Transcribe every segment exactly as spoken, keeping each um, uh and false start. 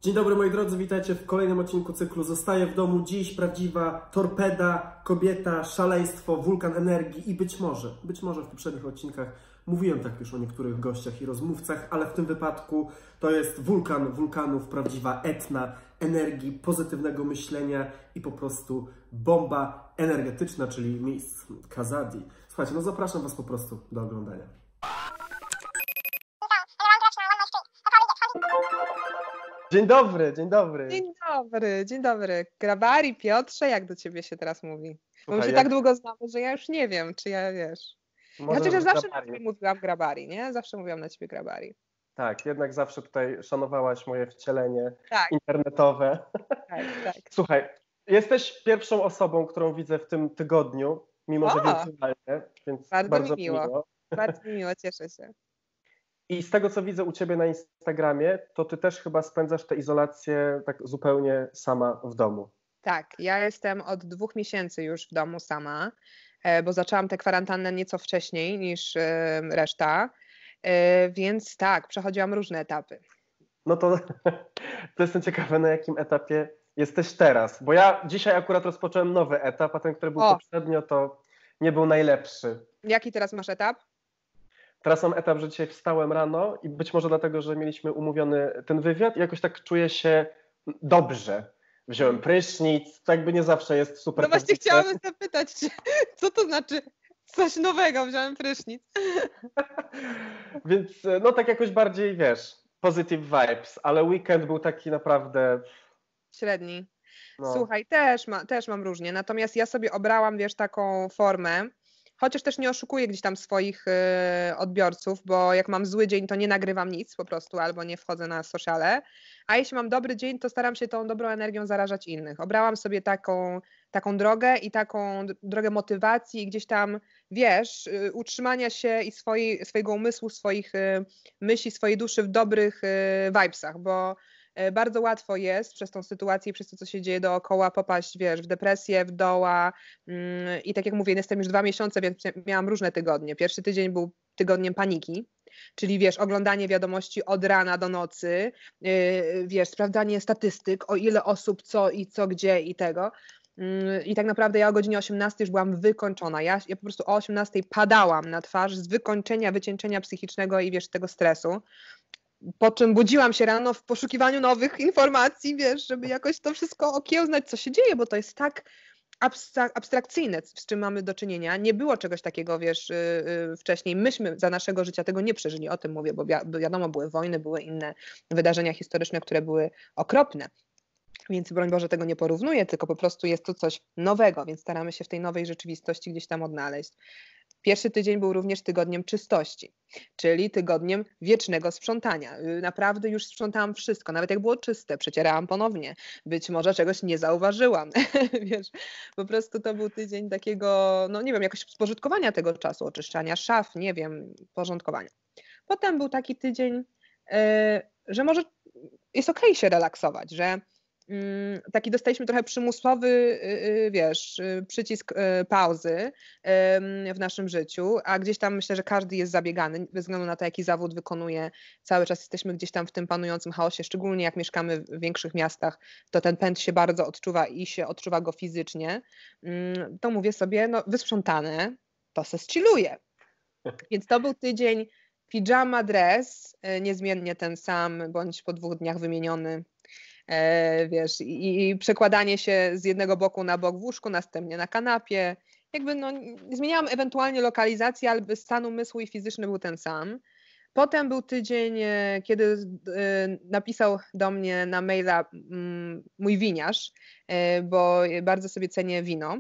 Dzień dobry moi drodzy, witajcie w kolejnym odcinku cyklu Zostaję w domu. Dziś prawdziwa torpeda, kobieta, szaleństwo, wulkan energii i być może, być może w poprzednich odcinkach mówiłem tak już o niektórych gościach i rozmówcach, ale w tym wypadku to jest wulkan wulkanów, prawdziwa Etna energii, pozytywnego myślenia i po prostu bomba energetyczna, czyli Miss Kazadi. Słuchajcie, no zapraszam Was po prostu do oglądania. Dzień dobry, dzień dobry. Dzień dobry, dzień dobry. Grabari, Piotrze, jak do ciebie się teraz mówi? Bo my się jak... tak długo znamy, że ja już nie wiem, czy ja wiesz. Może Chociaż ja zawsze Grabari. na ciebie mówiłam Grabari, nie? Zawsze mówiłam na ciebie Grabari. Tak, jednak zawsze tutaj szanowałaś moje wcielenie tak. internetowe. Tak, tak. Słuchaj, jesteś pierwszą osobą, którą widzę w tym tygodniu, mimo o, że wirtualnie, więc bardzo, bardzo mi miło. miło. Bardzo mi miło, cieszę się. I z tego, co widzę u ciebie na Instagramie, to ty też chyba spędzasz tę izolację tak zupełnie sama w domu. Tak, ja jestem od dwóch miesięcy już w domu sama, bo zaczęłam tę kwarantannę nieco wcześniej niż reszta, więc tak, przechodziłam różne etapy. No to, to jestem ciekawy, na jakim etapie jesteś teraz, bo ja dzisiaj akurat rozpocząłem nowy etap, a ten, który był o. poprzednio, to nie był najlepszy. Jaki teraz masz etap? Teraz mam etap, że dzisiaj wstałem rano i być może dlatego, że mieliśmy umówiony ten wywiad i jakoś tak czuję się dobrze. Wziąłem prysznic, to jakby nie zawsze jest super. No właśnie chciałabym zapytać, co to znaczy coś nowego, wziąłem prysznic. Więc no tak jakoś bardziej, wiesz, positive vibes, ale weekend był taki naprawdę... Średni. No. Słuchaj, też, ma, też mam różnie, natomiast ja sobie obrałam, wiesz, taką formę, chociaż też nie oszukuję gdzieś tam swoich y, odbiorców, bo jak mam zły dzień, to nie nagrywam nic po prostu, albo nie wchodzę na sociale, a jeśli mam dobry dzień, to staram się tą dobrą energią zarażać innych. Obrałam sobie taką, taką drogę i taką drogę motywacji i gdzieś tam, wiesz, y, utrzymania się i swojej, swojego umysłu, swoich y, myśli, swojej duszy w dobrych y, vibesach, bo bardzo łatwo jest przez tą sytuację i przez to, co się dzieje dookoła, popaść, wiesz, w depresję, w doła yy, i tak jak mówię, jestem już dwa miesiące, więc miałam różne tygodnie. Pierwszy tydzień był tygodniem paniki, czyli wiesz, oglądanie wiadomości od rana do nocy, yy, wiesz, sprawdzanie statystyk, o ile osób, co i co, gdzie i tego. Yy, I tak naprawdę ja o godzinie osiemnastej już byłam wykończona. Ja, ja po prostu o osiemnastej padałam na twarz z wykończenia, wycieńczenia psychicznego i wiesz, tego stresu. Po czym budziłam się rano w poszukiwaniu nowych informacji, wiesz, żeby jakoś to wszystko okiełznać, co się dzieje, bo to jest tak abstrakcyjne, z czym mamy do czynienia. Nie było czegoś takiego, wiesz, wcześniej. Myśmy za naszego życia tego nie przeżyli, o tym mówię, bo wi- wiadomo, były wojny, były inne wydarzenia historyczne, które były okropne. Więc broń Boże tego nie porównuję, tylko po prostu jest to coś nowego, więc staramy się w tej nowej rzeczywistości gdzieś tam odnaleźć. Pierwszy tydzień był również tygodniem czystości, czyli tygodniem wiecznego sprzątania. Naprawdę już sprzątałam wszystko, nawet jak było czyste, przecierałam ponownie. Być może czegoś nie zauważyłam, wiesz, po prostu to był tydzień takiego, no nie wiem, jakoś spożytkowania tego czasu, oczyszczania szaf, nie wiem, porządkowania. Potem był taki tydzień, yy, że może jest okej się relaksować, że taki dostaliśmy trochę przymusowy, wiesz, przycisk pauzy w naszym życiu, a gdzieś tam myślę, że każdy jest zabiegany, bez względu na to, jaki zawód wykonuje. Cały czas jesteśmy gdzieś tam w tym panującym chaosie, szczególnie jak mieszkamy w większych miastach, to ten pęd się bardzo odczuwa i się odczuwa go fizycznie. To mówię sobie, no wysprzątane, to se zchilluję. Więc to był tydzień pijama dress, niezmiennie ten sam, bądź po dwóch dniach wymieniony. E, wiesz, i, i przekładanie się z jednego boku na bok w łóżku, następnie na kanapie. Jakby no, zmieniałam ewentualnie lokalizację, ale stan umysłu i fizyczny był ten sam. Potem był tydzień, kiedy y, napisał do mnie na maila y, mój winiarz, y, bo bardzo sobie cenię wino.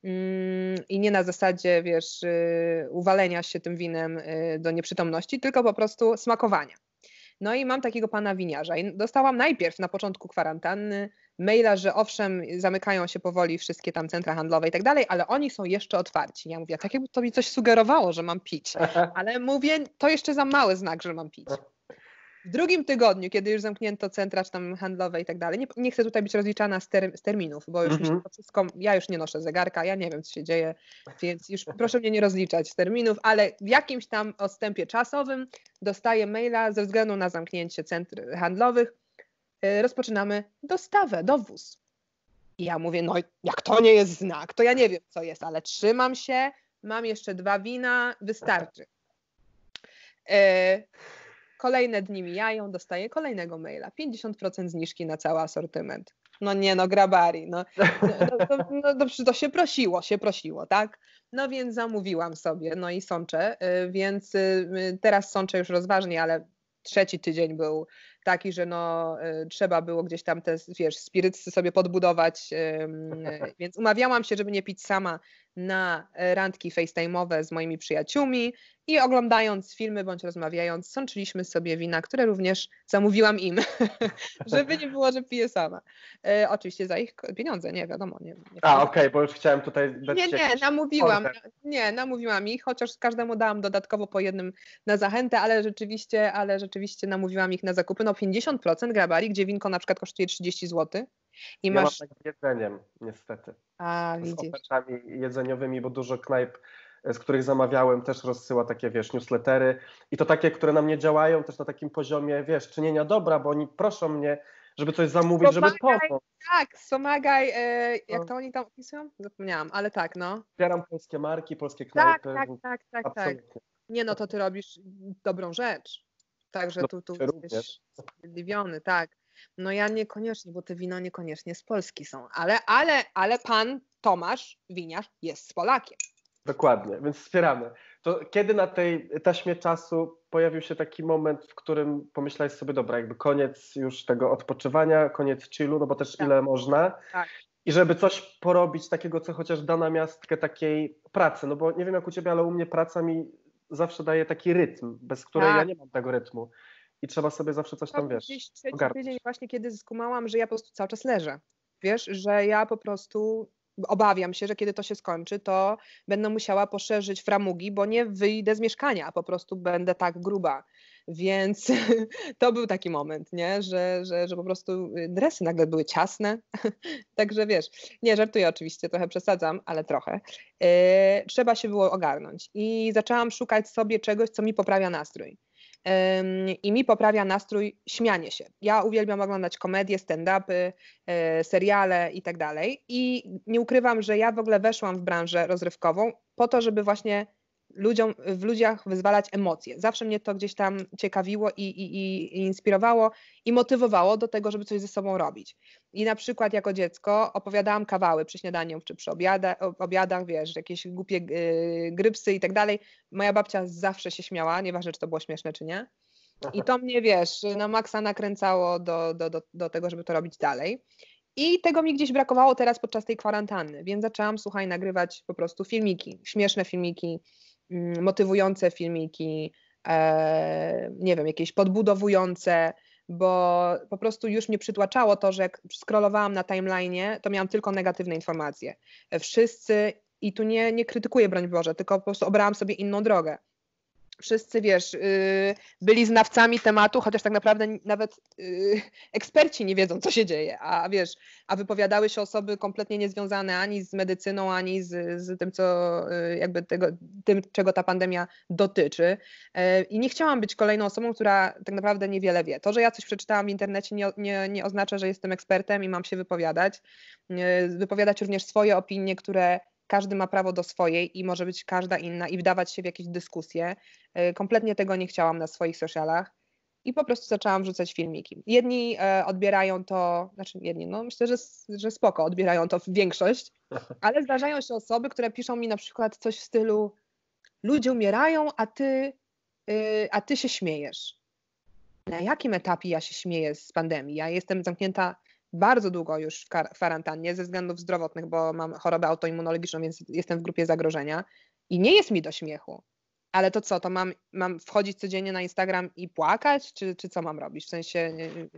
I nie na zasadzie, wiesz, y, uwalenia się tym winem y, do nieprzytomności, tylko po prostu smakowania. No i mam takiego pana winiarza i dostałam najpierw na początku kwarantanny maila, że owszem, zamykają się powoli wszystkie tam centra handlowe i tak dalej, ale oni są jeszcze otwarci. Ja mówię, tak jakby to mi coś sugerowało, że mam pić, ale mówię, to jeszcze za mały znak, że mam pić. W drugim tygodniu, kiedy już zamknięto centra czy tam handlowe i tak dalej, nie, nie chcę tutaj być rozliczana z, ter, z terminów, bo już mm-hmm. mi się to wszystko, ja już nie noszę zegarka, ja nie wiem, co się dzieje, więc już proszę mnie nie rozliczać z terminów, ale w jakimś tam odstępie czasowym dostaję maila ze względu na zamknięcie centr handlowych, rozpoczynamy dostawę, dowóz. I ja mówię, no jak to nie jest znak, to ja nie wiem, co jest, ale trzymam się, mam jeszcze dwa wina, wystarczy. Kolejne dni mijają, dostaję kolejnego maila, pięćdziesiąt procent zniżki na cały asortyment. No nie, no grabari, no, no, no, no, no to się prosiło, się prosiło, tak? No więc zamówiłam sobie, no i sączę, więc teraz sączę już rozważnie, ale trzeci tydzień był taki, że no trzeba było gdzieś tam te, wiesz, spirytsy sobie podbudować, więc umawiałam się, żeby nie pić sama na randki facetime'owe z moimi przyjaciółmi i oglądając filmy bądź rozmawiając, sączyliśmy sobie wina, które również zamówiłam im, żeby nie było, że piję sama. E, oczywiście za ich pieniądze, nie wiadomo. Nie, nie A, okej, okay, bo już chciałem tutaj dać Nie, nie, namówiłam, nie, namówiłam ich, chociaż każdemu dałam dodatkowo po jednym na zachętę, ale rzeczywiście, ale rzeczywiście namówiłam ich na zakupy. No pięćdziesiąt procent grabari, gdzie winko na przykład kosztuje trzydzieści złotych. I ja masz... mam tak z jedzeniem, niestety. A, z widzisz. ofertami jedzeniowymi, bo dużo knajp, z których zamawiałem, też rozsyła takie, wiesz, newslettery i to takie, które na mnie działają też na takim poziomie, wiesz, czynienia dobra, bo oni proszą mnie, żeby coś zamówić, Pomagaj, żeby pomóc. Tak, wspomagaj, e, jak to oni tam opisują? Zapomniałam, ale tak, no. Wspieram polskie marki, polskie Tak, knajpy. tak, tak, tak, tak. Nie, no to ty robisz dobrą rzecz. Także no, tu, tu również. jesteś zdziwiony, tak. No ja niekoniecznie, bo te wino niekoniecznie z Polski są, ale, ale, ale pan Tomasz Winiarz jest z Polakiem. Dokładnie, więc wspieramy. To kiedy na tej taśmie czasu pojawił się taki moment, w którym pomyślałeś sobie, dobra, jakby koniec już tego odpoczywania, koniec chillu, no bo też tak. ile można. Tak. I żeby coś porobić takiego, co chociaż da na miastkę takiej pracy, no bo nie wiem jak u ciebie, ale u mnie praca mi zawsze daje taki rytm, bez której tak. ja nie mam tego rytmu. I trzeba sobie zawsze coś tam, wiesz, gdzieś trzeci ogarnąć. Tydzień właśnie, kiedy skumałam, że ja po prostu cały czas leżę. Wiesz, że ja po prostu obawiam się, że kiedy to się skończy, to będę musiała poszerzyć framugi, bo nie wyjdę z mieszkania, a po prostu będę tak gruba. Więc to był taki moment, nie? Że, że, że po prostu dresy nagle były ciasne. Także wiesz, nie żartuję oczywiście, trochę przesadzam, ale trochę. Yy, trzeba się było ogarnąć i zaczęłam szukać sobie czegoś, co mi poprawia nastrój. I mi poprawia nastrój śmianie się. Ja uwielbiam oglądać komedie, stand-upy, seriale i tak dalej. I nie ukrywam, że ja w ogóle weszłam w branżę rozrywkową po to, żeby właśnie ludziom, w ludziach wyzwalać emocje. Zawsze mnie to gdzieś tam ciekawiło i, i, i inspirowało i motywowało do tego, żeby coś ze sobą robić. I na przykład jako dziecko opowiadałam kawały przy śniadaniu czy przy obiadach, obiadach, wiesz, jakieś głupie yy, grypsy i tak dalej. Moja babcia zawsze się śmiała, nieważne czy to było śmieszne czy nie. I to mnie, wiesz, na maksa nakręcało do, do, do, do tego, żeby to robić dalej. I tego mi gdzieś brakowało teraz podczas tej kwarantanny, więc zaczęłam, słuchaj, nagrywać po prostu filmiki, śmieszne filmiki, motywujące filmiki, e, nie wiem, jakieś podbudowujące, bo po prostu już mnie przytłaczało to, że jak scrollowałam na timeline'ie, to miałam tylko negatywne informacje. Wszyscy, i tu nie, nie krytykuję, broń Boże, tylko po prostu obrałam sobie inną drogę. Wszyscy, wiesz, yy, byli znawcami tematu, chociaż tak naprawdę nawet yy, eksperci nie wiedzą, co się dzieje, a wiesz, a wypowiadały się osoby kompletnie niezwiązane ani z medycyną, ani z, z tym, co yy, jakby tego, tym, czego ta pandemia dotyczy. Yy, I nie chciałam być kolejną osobą, która tak naprawdę niewiele wie. To, że ja coś przeczytałam w internecie nie, nie, nie oznacza, że jestem ekspertem i mam się wypowiadać. Yy, wypowiadać również swoje opinie, które każdy ma prawo do swojej i może być każda inna i wdawać się w jakieś dyskusje. Kompletnie tego nie chciałam na swoich socialach i po prostu zaczęłam wrzucać filmiki. Jedni odbierają to, znaczy jedni, no myślę, że, że spoko, odbierają to większość, ale zdarzają się osoby, które piszą mi na przykład coś w stylu ludzie umierają, a ty, a ty się śmiejesz. Na jakim etapie ja się śmieję z pandemii? Ja jestem zamknięta bardzo długo już w kwarantannie ze względów zdrowotnych, bo mam chorobę autoimmunologiczną, więc jestem w grupie zagrożenia i nie jest mi do śmiechu. Ale to co, to mam, mam wchodzić codziennie na Instagram i płakać? Czy, czy co mam robić? W sensie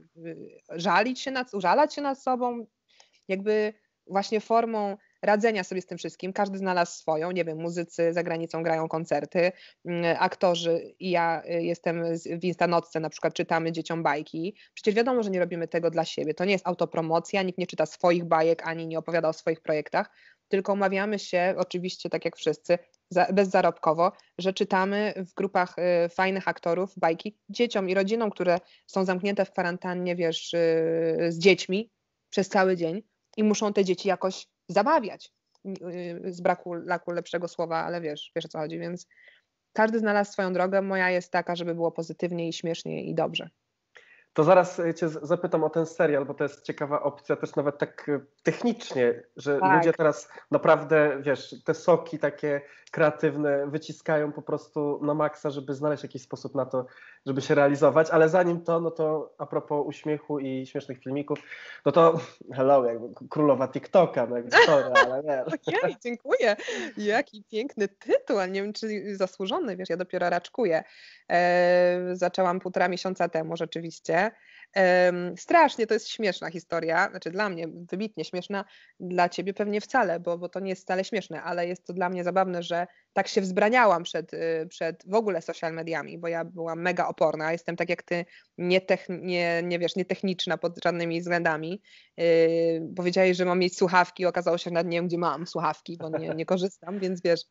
żalić się nad, użalać się nad sobą? Jakby właśnie formą radzenia sobie z tym wszystkim. Każdy znalazł swoją, nie wiem, muzycy za granicą grają koncerty, aktorzy i ja jestem w Instanocce, na przykład czytamy dzieciom bajki. Przecież wiadomo, że nie robimy tego dla siebie. To nie jest autopromocja, nikt nie czyta swoich bajek, ani nie opowiada o swoich projektach, tylko umawiamy się, oczywiście tak jak wszyscy, za, bezzarobkowo, że czytamy w grupach y, fajnych aktorów bajki dzieciom i rodzinom, które są zamknięte w kwarantannie, wiesz, y, z dziećmi przez cały dzień i muszą te dzieci jakoś zabawiać. Y, z braku laku lepszego słowa, ale wiesz, wiesz o co chodzi, więc każdy znalazł swoją drogę. Moja jest taka, żeby było pozytywnie i śmiesznie i dobrze. To zaraz cię zapytam o ten serial, bo to jest ciekawa opcja też nawet tak technicznie, że tak. Ludzie teraz naprawdę, wiesz, te soki takie kreatywne wyciskają po prostu na maksa, żeby znaleźć jakiś sposób na to, żeby się realizować, ale zanim to, no to a propos uśmiechu i śmiesznych filmików, no to hello, jakby królowa TikToka, no jakby sorry, ale wiesz. Ojej, dziękuję. Jaki piękny tytuł, a nie wiem, czy zasłużony, wiesz, ja dopiero raczkuję. Eee, zaczęłam półtora miesiąca temu rzeczywiście. Um, strasznie, to jest śmieszna historia, znaczy dla mnie wybitnie śmieszna, dla ciebie pewnie wcale, bo, bo to nie jest wcale śmieszne, ale jest to dla mnie zabawne, że tak się wzbraniałam przed, przed w ogóle social mediami, bo ja byłam mega oporna, jestem tak jak ty, nie, techn- nie, nie wiesz, nietechniczna pod żadnymi względami. Yy, powiedziałeś, że mam mieć słuchawki, okazało się, że nawet nie wiem, gdzie mam słuchawki, bo nie, nie korzystam, więc wiesz,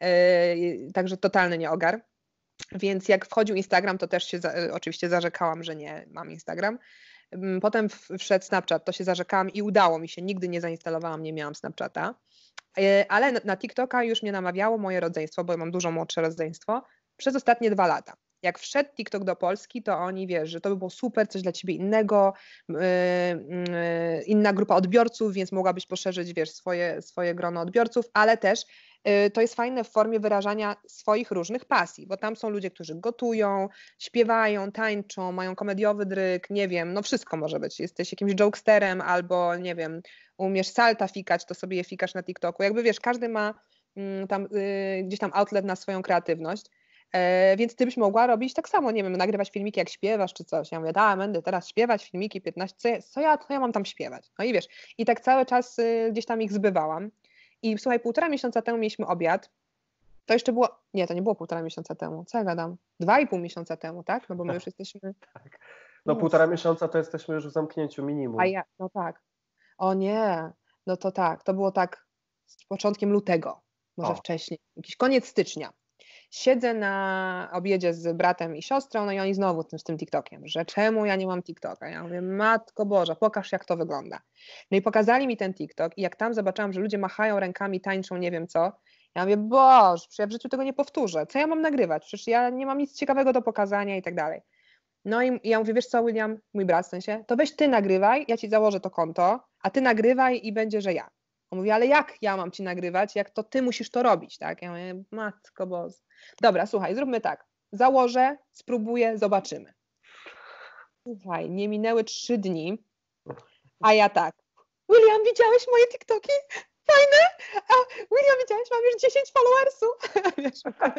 yy, także totalny nieogar. Więc jak wchodził Instagram, to też się za, oczywiście zarzekałam, że nie mam Instagram. Potem wszedł Snapchat, to się zarzekałam i udało mi się. Nigdy nie zainstalowałam, nie miałam Snapchata. Ale na, na TikToka już mnie namawiało moje rodzeństwo, bo mam dużo młodsze rodzeństwo, przez ostatnie dwa lata. Jak wszedł TikTok do Polski, to oni, wiesz, że to by było super, coś dla ciebie innego, yy, yy, inna grupa odbiorców, więc mogłabyś poszerzyć, wiesz, swoje, swoje grono odbiorców, ale też yy, to jest fajne w formie wyrażania swoich różnych pasji, bo tam są ludzie, którzy gotują, śpiewają, tańczą, mają komediowy dryk, nie wiem, no wszystko może być. Jesteś jakimś jokesterem albo, nie wiem, umiesz salta fikać, to sobie je fikasz na TikToku. Jakby, wiesz, każdy ma yy, tam yy, gdzieś tam outlet na swoją kreatywność. E, więc ty byś mogła robić tak samo, nie wiem, nagrywać filmiki jak śpiewasz czy coś. Ja mówię, da, będę teraz śpiewać filmiki piętnaście, co ja, co, ja, co ja mam tam śpiewać? No i wiesz, i tak cały czas y, gdzieś tam ich zbywałam. I słuchaj, półtora miesiąca temu mieliśmy obiad. To jeszcze było, nie, to nie było półtora miesiąca temu, co ja gadam? Dwa i pół miesiąca temu, tak? No bo my już jesteśmy... Tak. No półtora miesiąca to jesteśmy już w zamknięciu minimum. A ja, no tak. O nie, no to tak, to było tak z początkiem lutego, może o. wcześniej, jakiś koniec stycznia. Siedzę na obiedzie z bratem i siostrą, no i oni znowu tym, z tym TikTokiem, że czemu ja nie mam TikToka? Ja mówię, Matko Boża, pokaż jak to wygląda. No i pokazali mi ten TikTok i jak tam zobaczyłam, że ludzie machają rękami, tańczą, nie wiem co, ja mówię, Boże, przecież ja w życiu tego nie powtórzę, co ja mam nagrywać? Przecież ja nie mam nic ciekawego do pokazania i tak dalej. No i ja mówię, wiesz co, William, mój brat w sensie, to weź ty nagrywaj, ja ci założę to konto, a ty nagrywaj i będzie, że ja. On mówi, ale jak ja mam ci nagrywać, jak to ty musisz to robić, tak? Ja mówię, Matko Boże. Dobra, słuchaj, zróbmy tak. Założę, spróbuję, zobaczymy. Słuchaj, nie minęły trzy dni, a ja tak. William, widziałeś moje TikToki? Fajne? A William, widziałeś, mam już dziesięć followersów. Wiesz,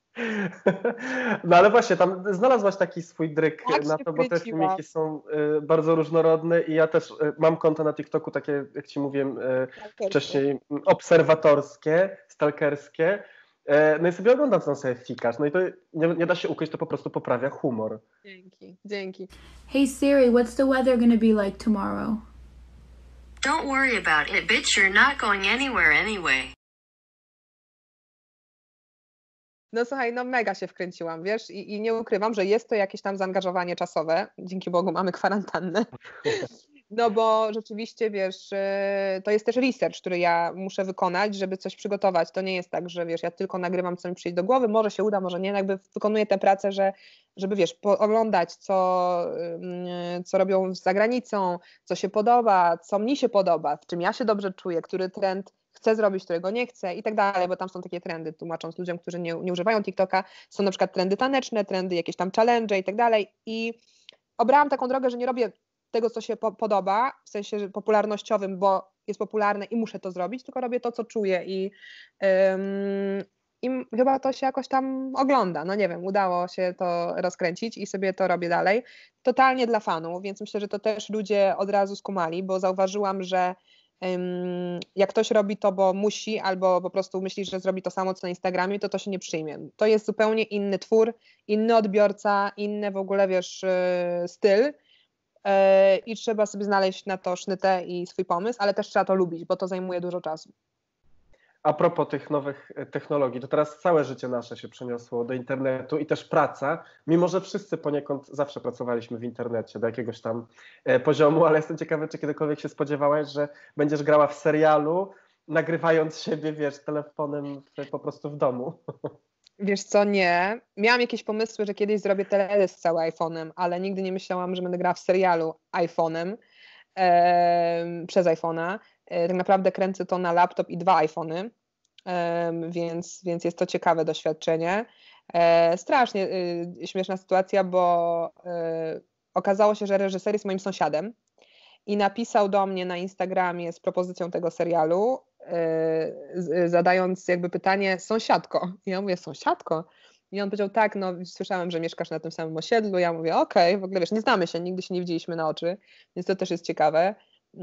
no ale właśnie, tam znalazłaś taki swój dryk tak na to, bo te filmiki są y, bardzo różnorodne i ja też y, mam konto na TikToku takie, jak ci mówiłem y, wcześniej, obserwatorskie, stalkerskie. Y, no i sobie oglądam, co sobie fikasz. No i to nie, nie da się ukryć, to po prostu poprawia humor. Dzięki, dzięki. Hey Siri, what's the weather gonna be like tomorrow? Don't worry about it, bitch, you're not going anywhere anyway. No słuchaj, no mega się wkręciłam, wiesz, i, i nie ukrywam, że jest to jakieś tam zaangażowanie czasowe, dzięki Bogu mamy kwarantannę, no bo rzeczywiście, wiesz, to jest też research, który ja muszę wykonać, żeby coś przygotować, to nie jest tak, że wiesz, ja tylko nagrywam, co mi przyjdzie do głowy, może się uda, może nie, jakby wykonuję tę pracę, że, żeby wiesz, oglądać, co, co robią za granicą, co się podoba, co mi się podoba, w czym ja się dobrze czuję, który trend chcę zrobić, którego nie chcę i tak dalej, bo tam są takie trendy, tłumacząc ludziom, którzy nie, nie używają TikToka, są na przykład trendy taneczne, trendy jakieś tam challenge i tak dalej i obrałam taką drogę, że nie robię tego, co się po- podoba, w sensie popularnościowym, bo jest popularne i muszę to zrobić, tylko robię to, co czuję i, ym, i chyba to się jakoś tam ogląda, no nie wiem, udało się to rozkręcić i sobie to robię dalej, totalnie dla fanów, więc myślę, że to też ludzie od razu skumali, bo zauważyłam, że jak ktoś robi to, bo musi, albo po prostu myśli, że zrobi to samo, co na Instagramie, to to się nie przyjmie. To jest zupełnie inny twór, inny odbiorca, inny w ogóle, wiesz, styl i trzeba sobie znaleźć na to sznytę i swój pomysł, ale też trzeba to lubić, bo to zajmuje dużo czasu. a propos tych nowych technologii, to teraz całe życie nasze się przeniosło do internetu i też praca, mimo że wszyscy poniekąd zawsze pracowaliśmy w internecie do jakiegoś tam poziomu, ale jestem ciekawy, czy kiedykolwiek się spodziewałaś, że będziesz grała w serialu, nagrywając siebie, wiesz, telefonem po prostu w domu. Wiesz co, nie. Miałam jakieś pomysły, że kiedyś zrobię teledysk cały iPhone'em, ale nigdy nie myślałam, że będę grała w serialu iPhone'em e, przez iPhone'a. E, tak naprawdę kręcę to na laptop i dwa iPhone'y, e, więc, więc jest to ciekawe doświadczenie. E, strasznie e, śmieszna sytuacja, bo e, okazało się, że reżyser jest moim sąsiadem i napisał do mnie na Instagramie z propozycją tego serialu, yy, zadając jakby pytanie, sąsiadko. I ja mówię, sąsiadko? I on powiedział, tak, no słyszałem, że mieszkasz na tym samym osiedlu. Ja mówię, okej, okay, w ogóle wiesz, nie znamy się, nigdy się nie widzieliśmy na oczy, więc to też jest ciekawe. Yy,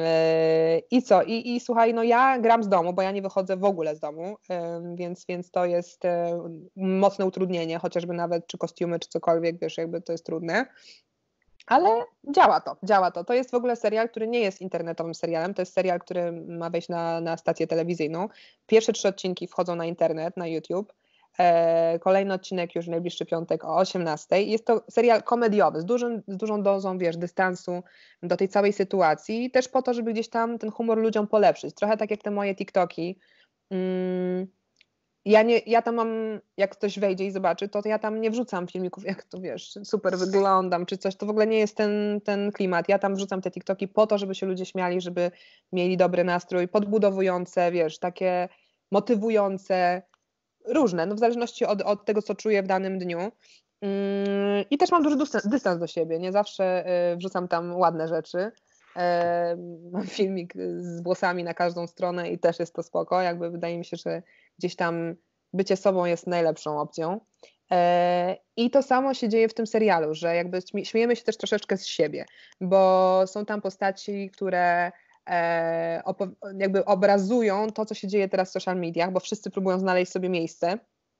I co? I, I słuchaj, no ja gram z domu, bo ja nie wychodzę w ogóle z domu, yy, więc, więc to jest yy, mocne utrudnienie, chociażby nawet czy kostiumy, czy cokolwiek, wiesz, jakby to jest trudne. Ale działa to, działa to. To jest w ogóle serial, który nie jest internetowym serialem, to jest serial, który ma wejść na, na stację telewizyjną. Pierwsze trzy odcinki wchodzą na internet, na YouTube. E, kolejny odcinek już w najbliższy piątek o osiemnastej. Jest to serial komediowy, z, dużym, z dużą dozą, wiesz, dystansu do tej całej sytuacji. Też po to, żeby gdzieś tam ten humor ludziom polepszyć. Trochę tak jak te moje TikToki. Mm, Ja, nie, ja tam mam, jak ktoś wejdzie i zobaczy, to ja tam nie wrzucam filmików, jak to wiesz, super wyglądam, czy coś, to w ogóle nie jest ten, ten klimat. Ja tam wrzucam te TikToki po to, żeby się ludzie śmiali, żeby mieli dobry nastrój, podbudowujące, wiesz, takie motywujące, różne, no w zależności od, od tego, co czuję w danym dniu. Yy, I też mam duży dystans, dystans do siebie, nie zawsze yy, wrzucam tam ładne rzeczy. Yy, mam filmik z włosami na każdą stronę i też jest to spoko, jakby wydaje mi się, że gdzieś tam bycie sobą jest najlepszą opcją. E, I to samo się dzieje w tym serialu, że jakby śmiejemy się też troszeczkę z siebie, bo są tam postaci, które e, jakby obrazują to, co się dzieje teraz w social mediach, bo wszyscy próbują znaleźć sobie miejsce.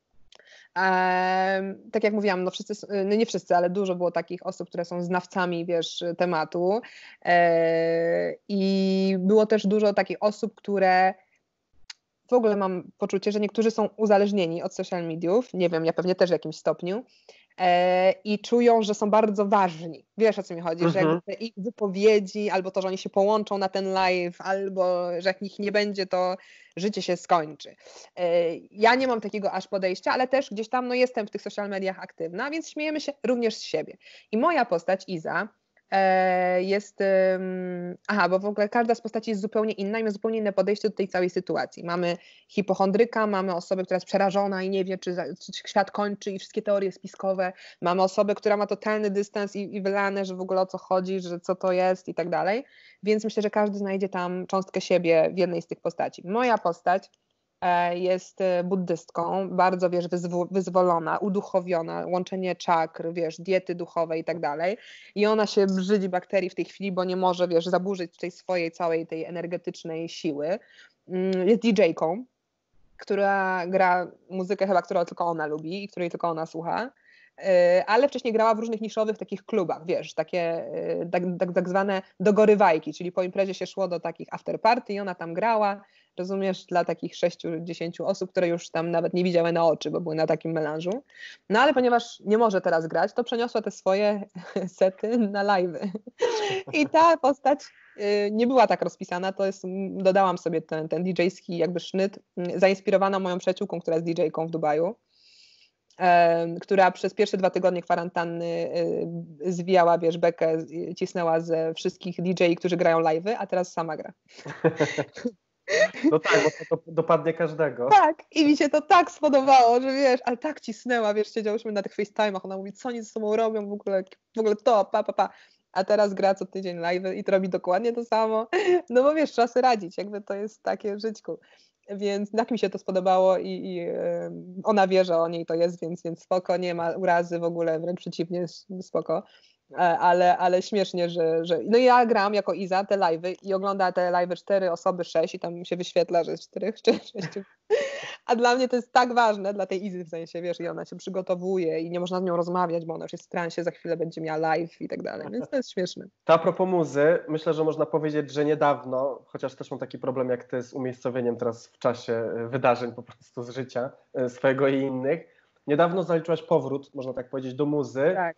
E, tak jak mówiłam, no wszyscy, no nie wszyscy, ale dużo było takich osób, które są znawcami, wiesz, tematu. E, I było też dużo takich osób, które w ogóle mam poczucie, że niektórzy są uzależnieni od social mediów, nie wiem, ja pewnie też w jakimś stopniu, e, i czują, że są bardzo ważni. Wiesz, o co mi chodzi, mhm. że jakby te ich wypowiedzi, albo to, że oni się połączą na ten live, albo że jak ich nie będzie, to życie się skończy. E, ja nie mam takiego aż podejścia, ale też gdzieś tam no, jestem w tych social mediach aktywna, więc śmiejemy się również z siebie. I moja postać, Iza, jest, aha, bo w ogóle każda z postaci jest zupełnie inna i ma zupełnie inne podejście do tej całej sytuacji. Mamy hipochondryka, mamy osobę, która jest przerażona i nie wie, czy, czy się świat kończy i wszystkie teorie spiskowe, mamy osobę, która ma totalny dystans i, i wylane, że w ogóle o co chodzi, że co to jest i tak dalej, więc myślę, że każdy znajdzie tam cząstkę siebie w jednej z tych postaci. Moja postać jest buddystką, bardzo, wiesz, wyzwolona, uduchowiona, łączenie czakr, wiesz, diety duchowej i tak dalej. I ona się brzydzi bakterii w tej chwili, bo nie może, wiesz, zaburzyć tej swojej całej tej energetycznej siły. Jest didżejką, która gra muzykę chyba, którą tylko ona lubi i której tylko ona słucha. Ale wcześniej grała w różnych niszowych takich klubach, wiesz, takie tak, tak, tak zwane dogorywajki, czyli po imprezie się szło do takich afterparty i ona tam grała, rozumiesz, dla takich sześciu dziesięciu osób, które już tam nawet nie widziały na oczy, bo były na takim melanżu. No ale ponieważ nie może teraz grać, to przeniosła te swoje sety na live'y. I ta postać nie była tak rozpisana, to jest, dodałam sobie ten, ten didżejski jakby sznyt, zainspirowana moją przyjaciółką, która jest didżejką w Dubaju, która przez pierwsze dwa tygodnie kwarantanny zwijała, wiesz, bekę, cisnęła ze wszystkich didżej, którzy grają live'y, a teraz sama gra. No tak, bo to dopadnie każdego. Tak, i mi się to tak spodobało, że wiesz, ale tak cisnęła, wiesz, siedziałyśmy na tych FaceTime'ach, ona mówi, co oni ze sobą robią, w ogóle, w ogóle to, pa, pa, pa. A teraz gra co tydzień live i to robi dokładnie to samo. No bo wiesz, trzeba sobie radzić, jakby to jest takie w żyćku. Więc tak mi się to spodobało i, i yy, ona wie, że o niej to jest, więc, więc spoko, nie ma urazy w ogóle, wręcz przeciwnie, spoko. Ale, ale śmiesznie, że, że... No ja gram jako Iza te live'y i ogląda te live'y cztery osoby, sześć i tam się wyświetla, że jest czterech czy sześciu. A dla mnie to jest tak ważne, dla tej Izy w sensie, wiesz, i ona się przygotowuje i nie można z nią rozmawiać, bo ona już jest w transie, za chwilę będzie miała live i tak dalej, więc to jest śmieszne. To a propos muzy, myślę, że można powiedzieć, że niedawno, chociaż też mam taki problem jak ty z umiejscowieniem teraz w czasie wydarzeń po prostu z życia swojego i innych, niedawno zaliczyłaś powrót, można tak powiedzieć, do muzy. Tak.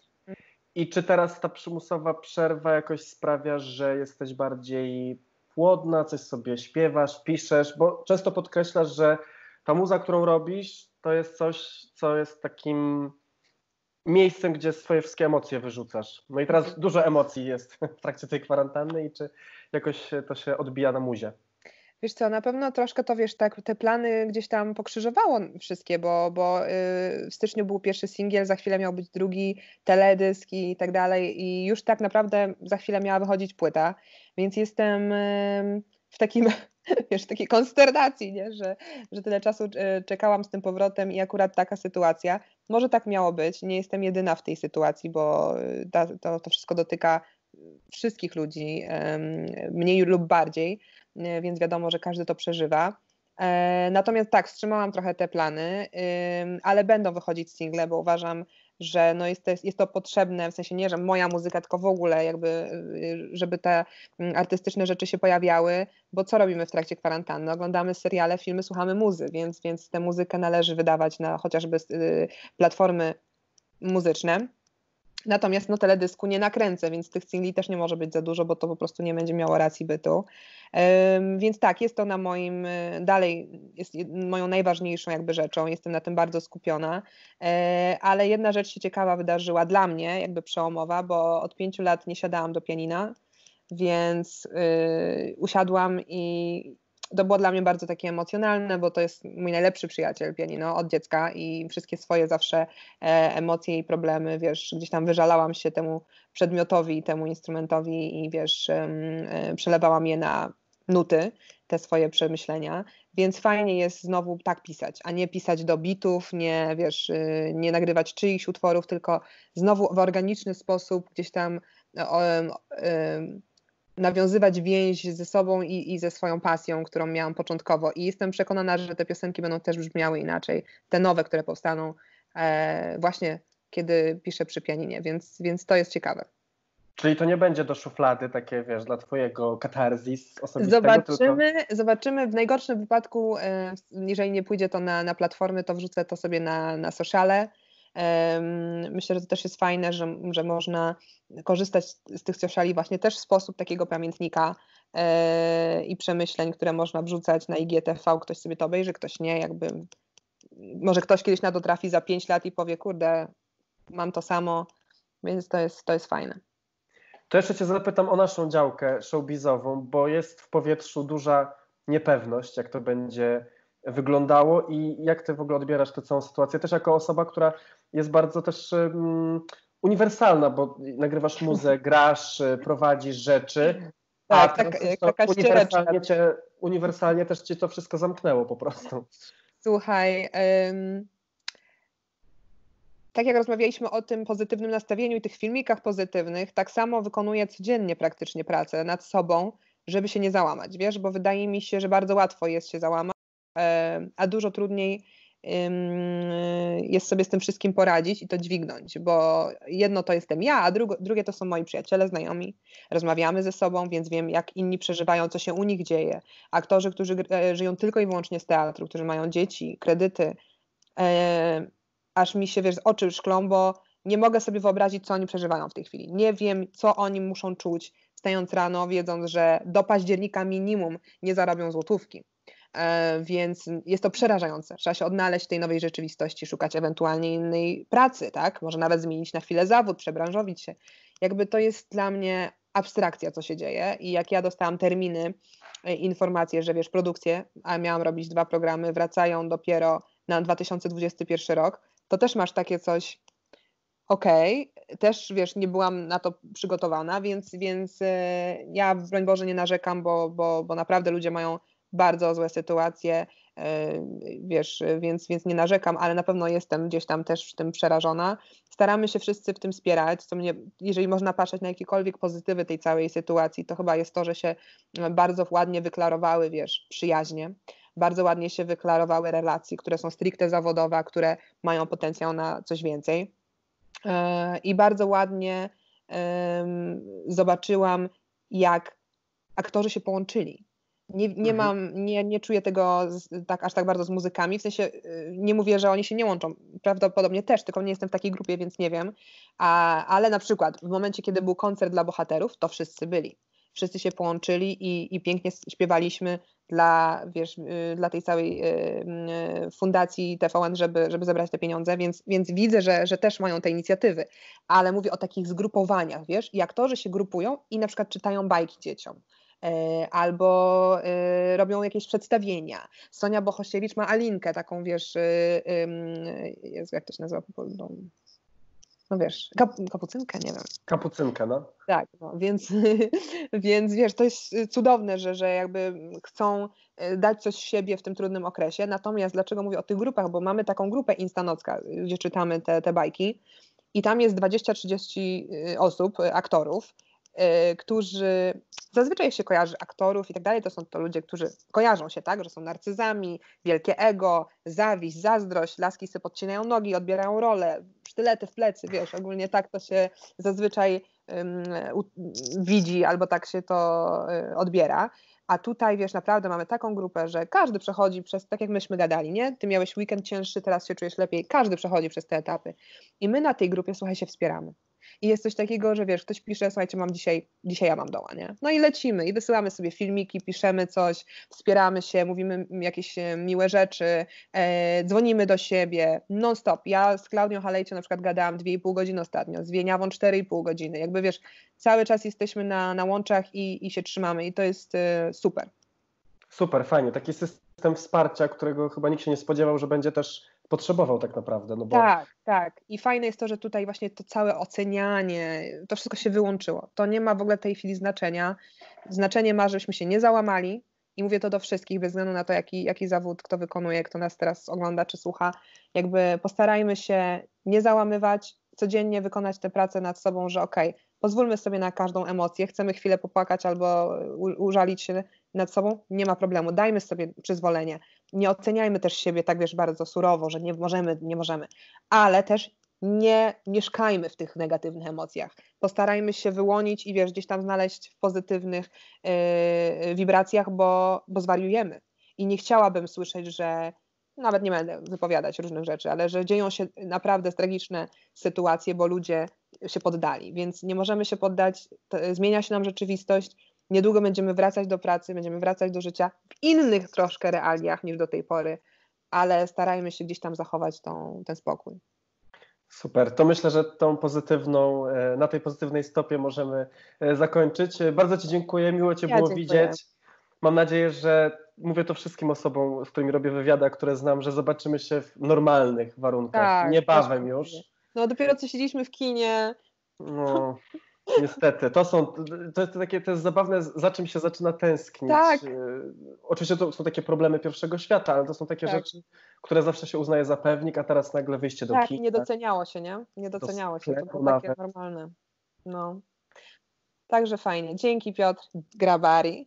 I czy teraz ta przymusowa przerwa jakoś sprawia, że jesteś bardziej płodna, coś sobie śpiewasz, piszesz, bo często podkreślasz, że ta muza, którą robisz, to jest coś, co jest takim miejscem, gdzie swoje wszystkie emocje wyrzucasz. No i teraz dużo emocji jest w trakcie tej kwarantanny i czy jakoś to się odbija na muzie? Wiesz co, na pewno troszkę to, wiesz, tak, te plany gdzieś tam pokrzyżowało wszystkie, bo, bo yy, w styczniu był pierwszy singiel, za chwilę miał być drugi, teledysk i tak dalej i już tak naprawdę za chwilę miała wychodzić płyta, więc jestem yy, w takim, wiesz, w takiej konsternacji, nie? Że, że tyle czasu yy, czekałam z tym powrotem i akurat taka sytuacja. Może tak miało być, nie jestem jedyna w tej sytuacji, bo yy, ta, to, to wszystko dotyka wszystkich ludzi, yy, mniej lub bardziej, więc wiadomo, że każdy to przeżywa. Natomiast tak, wstrzymałam trochę te plany, ale będą wychodzić single, bo uważam, że no jest, to, jest to potrzebne, w sensie nie, że moja muzyka, tylko w ogóle jakby, żeby te artystyczne rzeczy się pojawiały, bo co robimy w trakcie kwarantanny? Oglądamy seriale, filmy, słuchamy muzy, więc, więc tę muzykę należy wydawać na chociażby platformy muzyczne. Natomiast no, teledysku nie nakręcę, więc tych singli też nie może być za dużo, bo to po prostu nie będzie miało racji bytu. Um, więc tak, jest to na moim, dalej jest moją najważniejszą jakby rzeczą, jestem na tym bardzo skupiona, e, ale jedna rzecz się ciekawa wydarzyła dla mnie, jakby przełomowa, bo od pięciu lat nie siadałam do pianina, więc y, usiadłam i to było dla mnie bardzo takie emocjonalne, bo to jest mój najlepszy przyjaciel pianino od dziecka i wszystkie swoje zawsze e, emocje i problemy, wiesz, gdzieś tam wyżalałam się temu przedmiotowi, temu instrumentowi i wiesz, e, przelewałam je na nuty, te swoje przemyślenia, więc fajnie jest znowu tak pisać, a nie pisać do bitów, nie wiesz, nie nagrywać czyichś utworów, tylko znowu w organiczny sposób gdzieś tam o, o, nawiązywać więź ze sobą i, i ze swoją pasją, którą miałam początkowo i jestem przekonana, że te piosenki będą też brzmiały inaczej, te nowe, które powstaną e, właśnie kiedy piszę przy pianinie, więc, więc to jest ciekawe. Czyli to nie będzie do szuflady takie, wiesz, dla twojego katarzis osobistego? Zobaczymy, tylko... zobaczymy. W najgorszym wypadku, jeżeli nie pójdzie to na, na platformy, to wrzucę to sobie na, na sociale. Myślę, że to też jest fajne, że, że można korzystać z tych sociali właśnie też w sposób takiego pamiętnika i przemyśleń, które można wrzucać na I G T V. Ktoś sobie to obejrzy, ktoś nie. Jakby, może ktoś kiedyś na to trafi za pięć lat i powie, kurde, mam to samo, więc to jest, to jest fajne. To jeszcze cię zapytam o naszą działkę showbizową, bo jest w powietrzu duża niepewność, jak to będzie wyglądało i jak ty w ogóle odbierasz tę całą sytuację, też jako osoba, która jest bardzo też um, uniwersalna, bo nagrywasz muzę, grasz, prowadzisz rzeczy, tak, a tak, to taka uniwersalnie, cię, uniwersalnie też cię to wszystko zamknęło po prostu. Słuchaj, ym... tak jak rozmawialiśmy o tym pozytywnym nastawieniu i tych filmikach pozytywnych, tak samo wykonuję codziennie praktycznie pracę nad sobą, żeby się nie załamać, wiesz, bo wydaje mi się, że bardzo łatwo jest się załamać, a dużo trudniej jest sobie z tym wszystkim poradzić i to dźwignąć, bo jedno to jestem ja, a drugo, drugie to są moi przyjaciele, znajomi, rozmawiamy ze sobą, więc wiem, jak inni przeżywają, co się u nich dzieje. Aktorzy, którzy żyją tylko i wyłącznie z teatru, którzy mają dzieci, kredyty, aż mi się, wiesz, oczy szklą, bo nie mogę sobie wyobrazić, co oni przeżywają w tej chwili. Nie wiem, co oni muszą czuć, wstając rano, wiedząc, że do października minimum nie zarobią złotówki. E, więc jest to przerażające. Trzeba się odnaleźć w tej nowej rzeczywistości, szukać ewentualnie innej pracy, tak? Może nawet zmienić na chwilę zawód, przebranżowić się. Jakby to jest dla mnie abstrakcja, co się dzieje i jak ja dostałam terminy, informacje, że wiesz, produkcje, a miałam robić dwa programy, wracają dopiero na dwa tysiące dwudziesty pierwszy rok, to też masz takie coś, okej, okay, też wiesz, nie byłam na to przygotowana, więc, więc e, ja broń Boże nie narzekam, bo, bo, bo naprawdę ludzie mają bardzo złe sytuacje, e, wiesz, więc, więc nie narzekam, ale na pewno jestem gdzieś tam też w tym przerażona. Staramy się wszyscy w tym wspierać, co mnie, jeżeli można patrzeć na jakiekolwiek pozytywy tej całej sytuacji, to chyba jest to, że się bardzo ładnie wyklarowały, wiesz, przyjaźnie. bardzo ładnie się wyklarowały relacje, które są stricte zawodowe, a które mają potencjał na coś więcej. I bardzo ładnie zobaczyłam, jak aktorzy się połączyli. Nie, nie Mhm. mam, nie, nie czuję tego z, tak, aż tak bardzo z muzykami, w sensie nie mówię, że oni się nie łączą, prawdopodobnie też, tylko nie jestem w takiej grupie, więc nie wiem, A, ale na przykład w momencie, kiedy był koncert dla bohaterów, to wszyscy byli, wszyscy się połączyli i, i pięknie śpiewaliśmy dla, wiesz, dla tej całej fundacji T V N, żeby, żeby zebrać te pieniądze, więc, więc widzę, że, że też mają te inicjatywy, ale mówię o takich zgrupowaniach, wiesz, i aktorzy się grupują i na przykład czytają bajki dzieciom, albo y, robią jakieś przedstawienia. Sonia Bohosiewicz ma Alinkę, taką wiesz, y, y, Jezu, jak to się nazywa? No wiesz, kap, kapucynkę, nie wiem. Kapucynkę, no. Tak, no, więc, więc wiesz, to jest cudowne, że, że jakby chcą dać coś z siebie w tym trudnym okresie. Natomiast dlaczego mówię o tych grupach? Bo mamy taką grupę Instanocka, gdzie czytamy te, te bajki i tam jest dwadzieścia trzydzieści osób, aktorów, którzy zazwyczaj się kojarzy aktorów i tak dalej, to są to ludzie, którzy kojarzą się, tak, że są narcyzami, wielkie ego, zawiść, zazdrość, laski sobie podcinają nogi, odbierają role, sztylety w plecy, wiesz, ogólnie tak to się zazwyczaj um, u, widzi albo tak się to y, odbiera. A tutaj, wiesz, naprawdę mamy taką grupę, że każdy przechodzi przez, tak jak myśmy gadali, nie? Ty miałeś weekend cięższy, teraz się czujesz lepiej. Każdy przechodzi przez te etapy. I my na tej grupie, słuchaj, się wspieramy. I jest coś takiego, że wiesz, ktoś pisze, słuchajcie, mam dzisiaj, dzisiaj ja mam doła, nie? No i lecimy i wysyłamy sobie filmiki, piszemy coś, wspieramy się, mówimy jakieś miłe rzeczy, e, dzwonimy do siebie, non stop. Ja z Klaudią Halejcią na przykład gadałam dwie i pół godziny ostatnio, z Wieniawą cztery i pół godziny. Jakby wiesz, cały czas jesteśmy na, na łączach i, i się trzymamy i to jest e, super. Super, fajnie. Taki system wsparcia, którego chyba nikt się nie spodziewał, że będzie też potrzebował tak naprawdę. No bo... Tak, tak. I fajne jest to, że tutaj właśnie to całe ocenianie, to wszystko się wyłączyło. To nie ma w ogóle tej chwili znaczenia. Znaczenie ma, żebyśmy się nie załamali i mówię to do wszystkich, bez względu na to, jaki, jaki zawód kto wykonuje, kto nas teraz ogląda czy słucha. Jakby postarajmy się nie załamywać, codziennie wykonać tę pracę nad sobą, że okej, okay, pozwólmy sobie na każdą emocję, chcemy chwilę popłakać albo użalić się nad sobą, nie ma problemu, dajmy sobie przyzwolenie. Nie oceniajmy też siebie tak, wiesz, bardzo surowo, że nie możemy, nie możemy, ale też nie mieszkajmy w tych negatywnych emocjach. Postarajmy się wyłonić i wiesz, gdzieś tam znaleźć w pozytywnych yy, wibracjach, bo, bo zwariujemy. I nie chciałabym słyszeć, że nawet nie będę wypowiadać różnych rzeczy, ale że dzieją się naprawdę tragiczne sytuacje, bo ludzie się poddali, więc nie możemy się poddać, zmienia się nam rzeczywistość, niedługo będziemy wracać do pracy, będziemy wracać do życia w innych troszkę realiach niż do tej pory, ale starajmy się gdzieś tam zachować tą, ten spokój. Super, to myślę, że tą pozytywną, na tej pozytywnej stopie możemy zakończyć. Bardzo Ci dziękuję, miło Cię ja było dziękuję. widzieć. Mam nadzieję, że mówię to wszystkim osobom, z którymi robię wywiady, które znam, że zobaczymy się w normalnych warunkach, tak, niebawem już. No dopiero co siedzieliśmy w kinie. No, niestety, to są, to jest takie, to jest zabawne, za czym się zaczyna tęsknić. Tak. Oczywiście to są takie problemy pierwszego świata, ale to są takie tak. rzeczy, które zawsze się uznaje za pewnik, a teraz nagle wyjście do tak, kina. nie doceniało się, nie? Nie doceniało się, to było takie normalne. No. Także fajnie. Dzięki Piotr Grabari.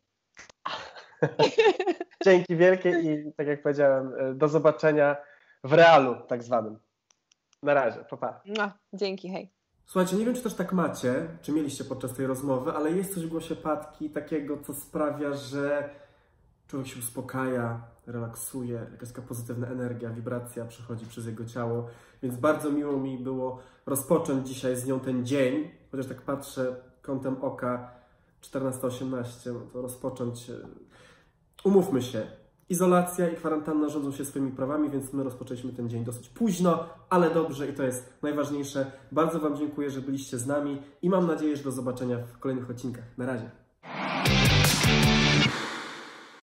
Dzięki wielkie i tak jak powiedziałem, do zobaczenia w realu tak zwanym. Na razie, pa, pa. No, dzięki, hej. Słuchajcie, nie wiem, czy też tak macie, czy mieliście podczas tej rozmowy, ale jest coś w głosie Patki takiego, co sprawia, że człowiek się uspokaja, relaksuje, jakaś taka pozytywna energia, wibracja przechodzi przez jego ciało, więc bardzo miło mi było rozpocząć dzisiaj z nią ten dzień, chociaż tak patrzę kątem oka czternaście osiemnaście, no to rozpocząć, umówmy się, izolacja i kwarantanna rządzą się swoimi prawami, więc my rozpoczęliśmy ten dzień dosyć późno, ale dobrze i to jest najważniejsze. Bardzo Wam dziękuję, że byliście z nami i mam nadzieję, że do zobaczenia w kolejnych odcinkach. Na razie.